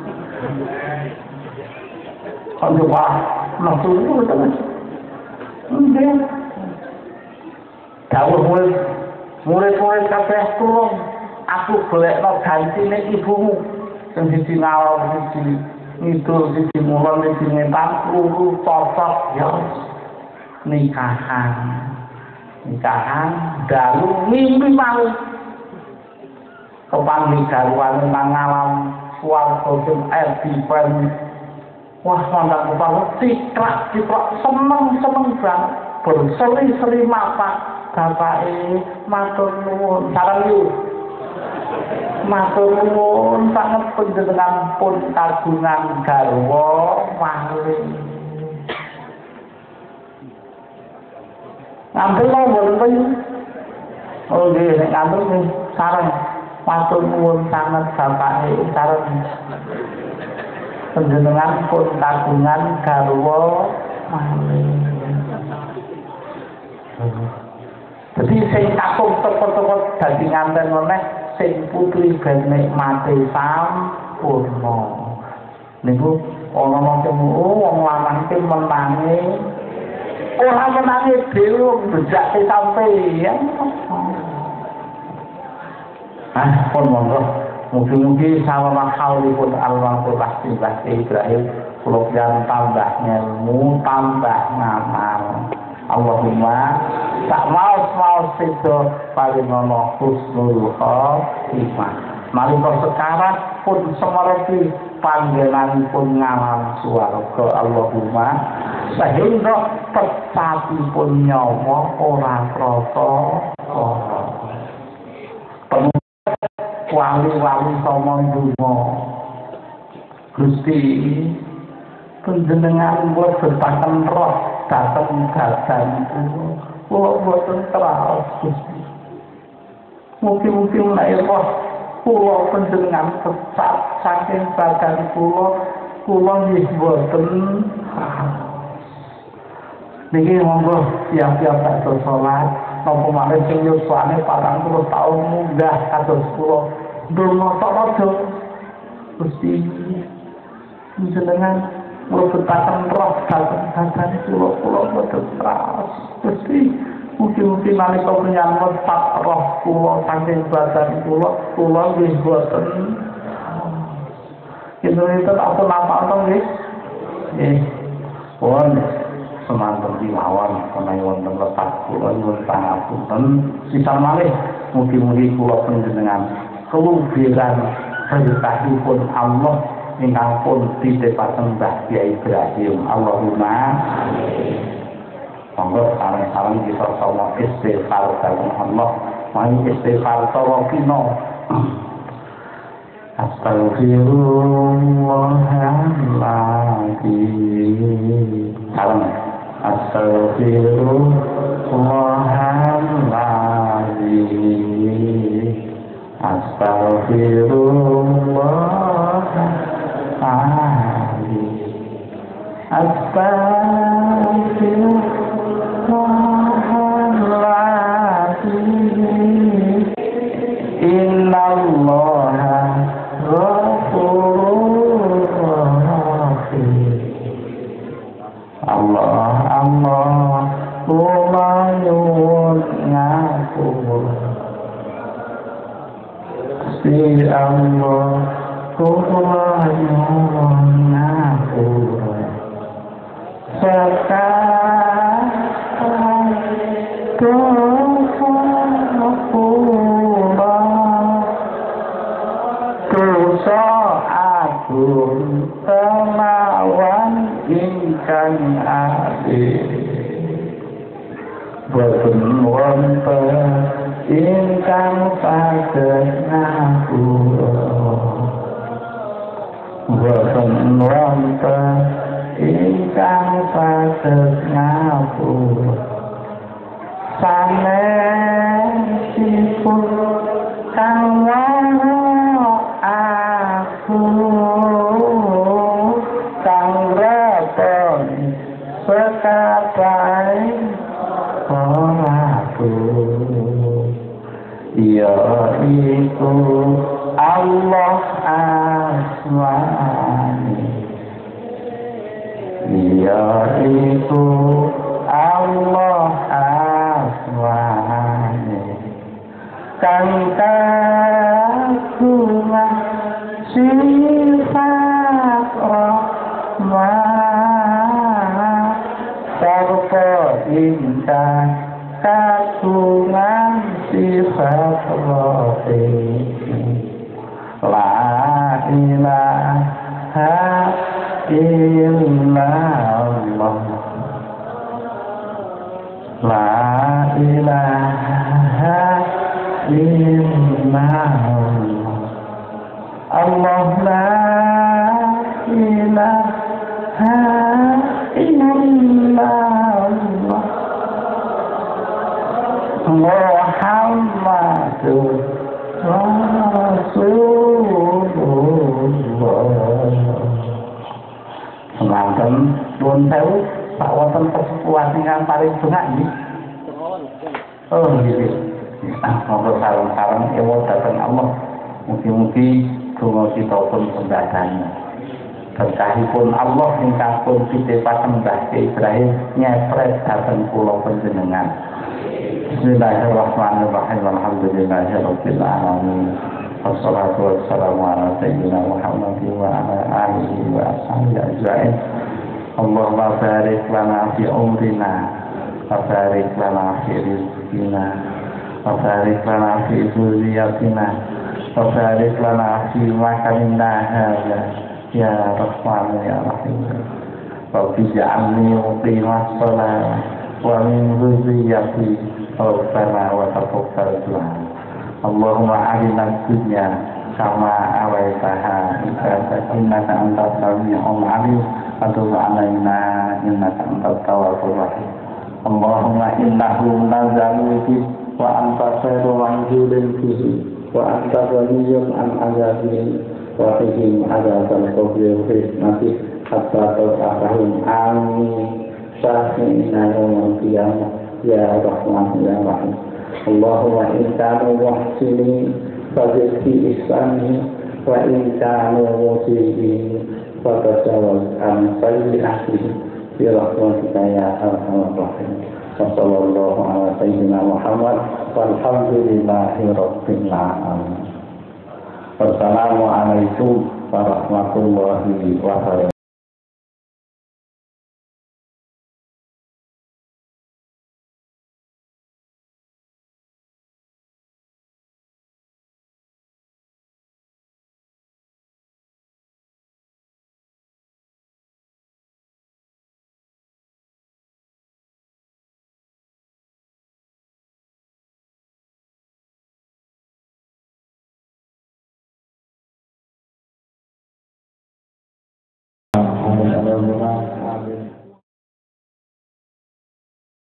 Kok coba maksud itu buatan? Enggak. Dawuh murid murid-murid kabeh tulung. Aku golekno gantine ibumu sing siji ngalor siji ngidul siji mulon siji ngetan luru cocok ya nikahan nikahan dalu mimpi mau kepanggih garwane mangalam swarga sing edipen wah mantap kepala tikrak tikrak seneng seneng banget berseri-seri mata bapake matur nuwun sareng yu matur nuwun sanget panjenengan pun kagungan garwa malih ngambil mau mboten oh nggih nek ngambil nih sareng matur nuwun sanget bapake sareng panjenengan pun kagungan garwa malih jadi sing kakung teko-teko dadi nganten meneh sing putri benek mati sampurna niku ana wong wong lanang ki menangi ora menangi dhewe bejake sampeyan ah pun monggo mugi-mugi sawetara kaulipun almarhum Mbah Ibrahim kula yang tambah ilmu tambah ngamal Allahumma tak maus-maus itu paringono husnul khotimah nalika sekarang pun semerti panggenanipun ngalam swarga Allahumma sehingga tercapipun nyawa ora krasa wali-wali sama ndonga Gusti panjenengan mlebetaken roh dateng dadan kula boten traos Gusti mungkin-mungkin menawi roh kula panjenengan sesat saking badan kula kula nggih boten niki monggo siap-siap kados salat napa malih sing yuswane patang puluh taun munggah kados kula ndonga tok Gusti panjenengan mlebetaken roh dateng kula kula boten traos Gusti mugi-mugi nalika menyambut pak roh kula saking badan kula kula nggih boten kinten apa napa nggih nggih pun semanten dilawan menawi wonten letak kula nyuwun pangapunten sisa malih mugi-mugi kula panjenengan kelubiran berkahipun Allah ingkang pun titipaken Mbah Ibrahim Allahumma monggo sareng-sareng kita sama istighfar kalian Allah mari istighfar tawakino Astaghfirullahaladzim sareng Astaghfirullahaladzim Astaghfirullahaladzim Astaghfirullahaladzim Innallaha ghafurur rahim Allah Allah kula nyuwun ngapura Gusti Allah kula nyuwun ngapura sekarang dosa kula dosa agung kelawan ingkang ati boten wonten ingkang saged ngapura boten wonten ingkang saged ngapura sanesipun kang aku kang repon sekabai aku ya iku Allah asmani ya iku Allah asmani kang kagungan sifat rahmat sarta ingkang illallah la ilaha illallah Allah la ilaha illallah Muhammadur Rasulullah. Semanten nuwun sewu Pak wonten persekutuan ingkang paling bengak nggih. Oh nggih. Monggo sareng-sareng ewa dhateng Allah. Mugi-mugi donga kita pun sembadani. Berkahipun Allah ingkang pun titipaken Mbah Ibrahim nyepret dhateng kula panjenengan. Bismillahirrahmanirrahim. Alhamdulillahirabbil alamin. Wassalatu wassalamu ala sayyidina Muhammadin wa ala alihi wa ashabihi ajma'in. Allahumma barik lana fi umrina wa barik lana fi rizqina wa barik lana fi dzurriyyatina wa barik lana fi makanina hadza ya Rahman ya Rahim. Rabbi ja'alni muqimas shalah wa min dzurriyyati rabbana wa taqabbal du'a. Allahumma arina dunya kama awaitaha innaka antas sami'ul alim wa tub alaina innaka antat tawwabur rahim. Allahumma innahu nazalu fi wa anta khairu manzilin fihi wa anta ghaniyun an azabihi wa qihim azabal qabri wa fitnati hatta tarahum amin syafi'ina yawmal qiyamah ya Rahman ya Rahim. Allahumma in kanu muhsinin fazid fi ihsanihi wa in kanu musiiin fatajawaz an sayyi'atihim bi rahmatika ya arhamar rahim. Sallallahu ala sayyidina Muhammad walhamdulillahi rabbil alamin. Wassalamualaikum warahmatullahi wabarakatuh.